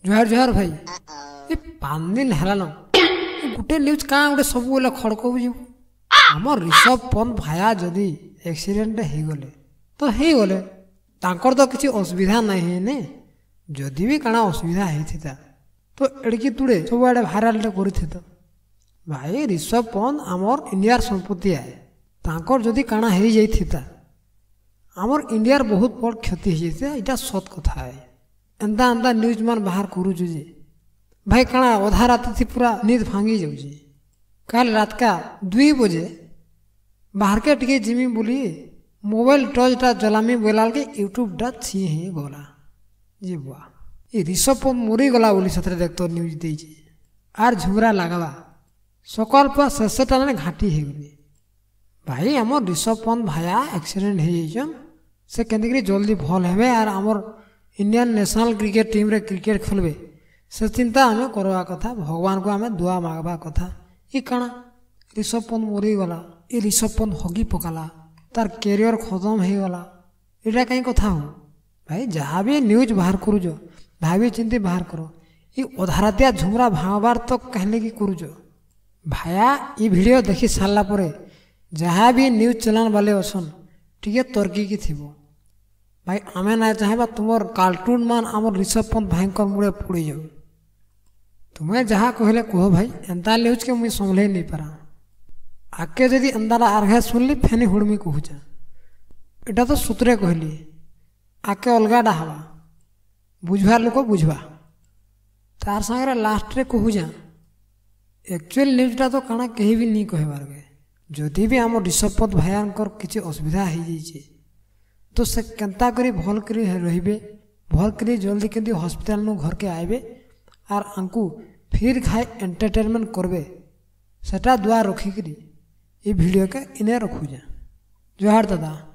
जुहार जुहार भाई ये 5 दिन हेलान गोटे न्यूज क्या गोटे सब बोले खड़क आम ऋषभ पंत भाया जदि एक्सीडेंट हो तो गले तांकर तो किसी असुविधा नहीं है जदि भी काना असुविधा होता तो एड़की तुड़े सब आड़े भाइराल कर भाई ऋषभ पंत आमर इंडियार संपत्ति है तांकर जदि काना हो जाता आमर इंडियार बहुत बड़ क्षति हो जाता यहाँ सत कथा है एंता एंता न्यूज मान बाहर करुचु जे भाई काना अधा रात थी पूरा नींद भांगी जाऊे कल रात का 2 बजे बाहर के टिके जिमी बोली मोबाइल टर्चटा जलामी बोला के यूट्यूब डा छी ही गला जी बुआ ये ऋषभ पंत मरी गला बोली सतरे देख तो न्यूज दे आर झुमरा लगवा सकाल पर शेषटा घाटी हो गली भाई आम ऋषभ पंत भाया एक्सीडेंट हो से केंद्र जल्दी भल हे आर आमर इंडियन नेशनल क्रिकेट टीम रे क्रिकेट खेलबे से चिंता आम करवा कथा भगवान को आम दुआ मागवा कथा ये काना ऋषभ पंत मरी गला ये ऋषभ पंत हगी पकाला तार कैरियर खत्म हो गला यहाँ कहीं कथा हो भाई जहाँ भी न्यूज बाहर करुज भाभी चिंती बाहर करो ये अधारातिया झुमरा भांगबार तो कहले कि करुज भाया ये वीडियो देखी सारा पर जहाँ भी न्यूज चलान वाले असन टे तर्की की थी भाई आम ना चाहबा तुम कार्टून मान आम ऋषभ पंत भाई मुड़े पड़ी जाऊ तुम्हें जहाँ कहले कह भाई एंता न्यूज के मुझे संभले नहीं पारा आके जदि अंदारा आर्घे सुनली फेनी हुड़मी कहूचा एटा तो सूत्रे कहली आके अलगाडा हवा बुझवार लोक बुझवा तार सागर लास्ट रे कहूजा एक्चुअल न्यूजटा तो काना कहीं भी नहीं कहबार गे जदि भी आम ऋषभ पंत भाइयांकर किसी असुविधा हो जाइए तो से केन्ता करी भल करी रहिबे भल करी जल्दी केंदी हॉस्पिटल नु घर के आइबे आर आंकु फिर खाए एंटरटेनमेंट करबे सेटा दुआ रखिकरी ये वीडियो के इन्हें रखूजा जोहार दादा।